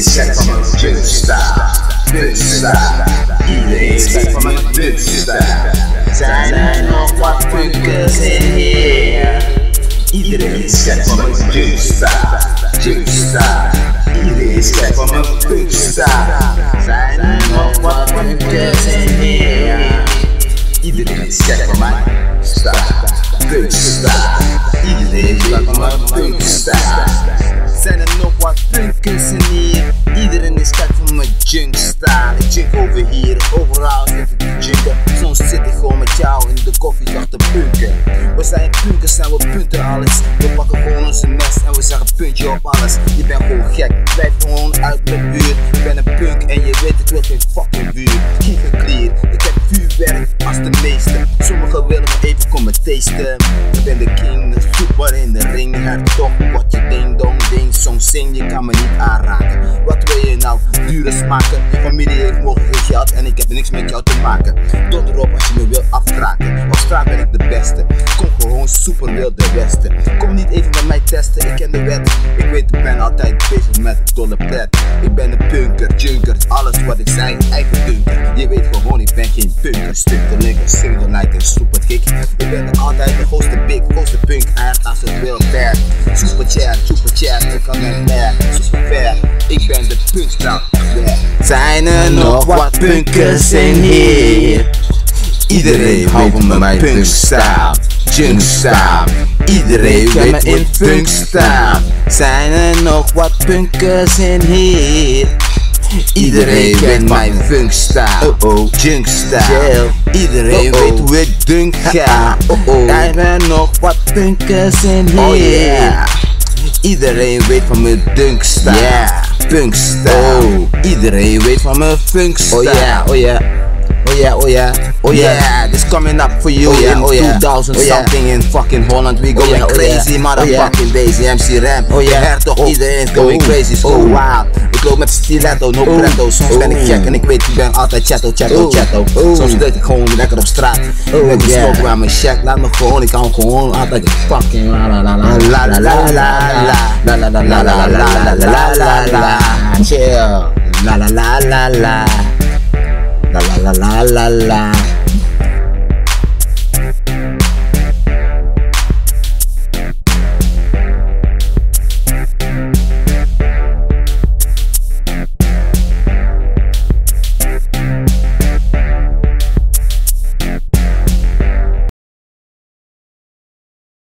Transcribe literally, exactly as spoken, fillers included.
is gek van mijn punkstyle, punkstyle. Iedereen is gek van mijn punkstyle. Zijn er nog wat punkers in hier? Iedereen is gek van mijn punkstyle, punkstyle. Iedereen is gek van mijn punkstyle. Zijn er nog wat punkers in hier? Iedereen is gek van mijn style, punkstyle. Iedereen is gek van mijn punkstyle. Zijn er nog wat punkers in hier? Iedereen is gek van mijn junkstyle. Ik junk over hier, overal zit ik te junken. Soms zit ik gewoon met jou in de koffiezacht te punken. We zijn punkers en we punten alles. We pakken gewoon onze mes en we zeggen puntje op alles. Je bent gewoon gek, blijf gewoon uit mijn buurt. Ik ben een punk en je weet ik wil geen fucking buurt. Geen gekleed, ik heb vuurwerk als de meeste. Sommigen willen me even komen tasten. Ik ben de king, de super in de ring. Hertog, wat je ding dong ding. Soms zing, je kan me niet aanraken. Wat wil je nou? Dure smaken. Je familie heeft mogelijk geen geld en ik heb niks met jou te maken. Donder op als je me wil afkraken. Op straat ben ik de beste. Kom gewoon super wilde westen. Kom niet even met mij testen, ik ken de wet. Ik weet, ik ben altijd bezig met dolle pret. Ik ben een punker, junker, alles wat ik zei, eigen dunker. Je weet gewoon, ik ben geen punker. Stunter, ligger, single night en super kick. Ik ben er altijd de grootste big, grootste punk. Eigenlijk als het wil ver. Super chat, super chat, ik kan niet meer. Super ver, ik ben de punkstyle. Zijn er nog wat punkers in hier? Iedereen houdt van mijn punkstyle, junkstyle. Iedereen weet me in punkstyle. Zijn er nog wat punkers in hier? Iedereen weet mijn funkstyle, oh oh, junkstyle. Iedereen oh oh. weet hoe ik dunk ga. Oh oh. Zijn er nog wat punkers in hier? Oh yeah. Iedereen weet van mijn dunkstyle, yeah. Punkstyle. Oh. Iedereen weet van mijn funkstyle. Oh yeah, oh yeah. Oh yeah, oh yeah, oh yeah, yeah, this coming up for you oh yeah, in oh yeah. two thousand oh yeah. something in fucking Holland. We going oh yeah, crazy, oh yeah. motherfucking oh yeah. daisy, M C Ram, oh yeah, hertog, oh. iedereen is going oh. crazy, so oh. wild. Ik loop met stiletto, no oh. pretto, soms oh. ben ik gek en ik weet, ik ben altijd chatto, chatto, oh. chatto. Oh. Soms deed ik gewoon lekker op straat, oh, ik ben besloten aan mijn check, laat me gewoon, ik kan gewoon altijd fucking la la la la la la la la la la la la la la la la la la chill, la la la la la. La la la la la la.